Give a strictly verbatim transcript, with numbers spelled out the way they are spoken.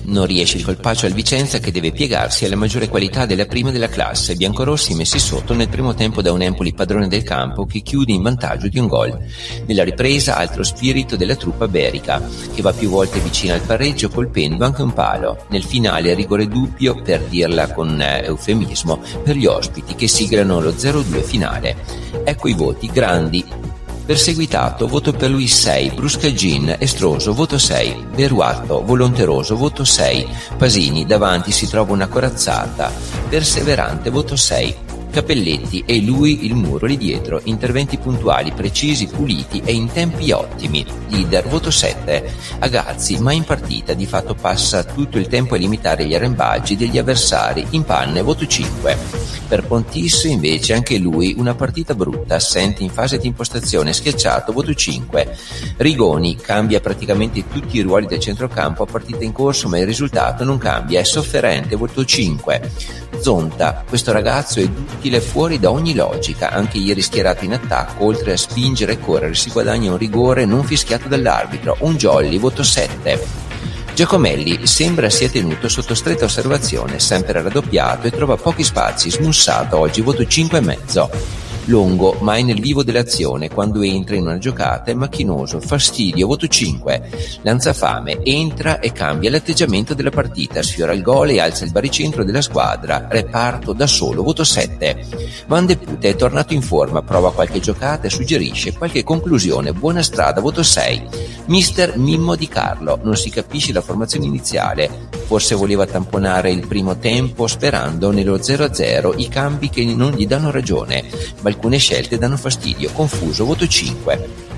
Non riesce il colpaccio al Vicenza, che deve piegarsi alla maggiore qualità della prima della classe. Biancorossi messi sotto nel primo tempo da un Empoli padrone del campo che chiude in vantaggio di un gol. Nella ripresa altro spirito della truppa berica, che va più volte vicino al pareggio colpendo anche un palo. Nel finale rigore dubbio, per dirla con eh, eufemismo, per gli ospiti che siglano lo zero due finale. Ecco i voti: Grandi perseguitato, voto per lui sei, Bruscagin, Estroso, voto sei, Beruatto, volonteroso, voto sei, Pasini, davanti si trova una corazzata, perseverante, voto sei, Capelletti e lui il muro lì dietro, interventi puntuali, precisi, puliti e in tempi ottimi. Leader, voto sette, Agazzi, ma in partita di fatto passa tutto il tempo a limitare gli arrembaggi degli avversari, in panne, voto cinque. Per Pontis invece anche lui una partita brutta, assente in fase di impostazione, schiacciato, voto cinque. Rigoni cambia praticamente tutti i ruoli del centrocampo a partita in corso, ma il risultato non cambia, è sofferente, voto cinque. Zonta, questo ragazzo è duttile fuori da ogni logica, anche ieri schierato in attacco, oltre a spingere e correre si guadagna un rigore non fischiato dall'arbitro, un jolly, voto sette. Giacomelli sembra sia tenuto sotto stretta osservazione, sempre raddoppiato e trova pochi spazi, smussato oggi, voto cinque e mezzo. Longo, mai nel vivo dell'azione, quando entra in una giocata è macchinoso, fastidio, voto cinque. Lanzafame, entra e cambia l'atteggiamento della partita, sfiora il gol e alza il baricentro della squadra, reparto da solo, voto sette. Van de Pute è tornato in forma, prova qualche giocata e suggerisce qualche conclusione, buona strada, voto sei. Mister Mimmo Di Carlo, non si capisce la formazione iniziale, forse voleva tamponare il primo tempo sperando nello zero a zero i cambi che non gli danno ragione, ma alcune scelte danno fastidio, confuso, voto cinque.